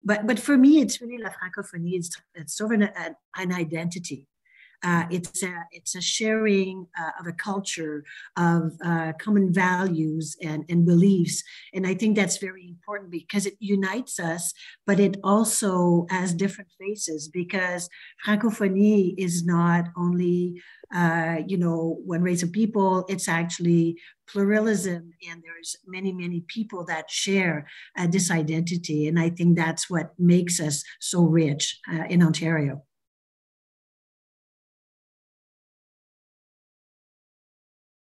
but for me, it's really la francophonie. It's sort of an identity. It's a sharing of a culture of common values and beliefs, and I think that's very important because it unites us, but it also has different faces because francophonie is not only one race of people. It's actually pluralism, and there's many people that share this identity, and I think that's what makes us so rich in Ontario.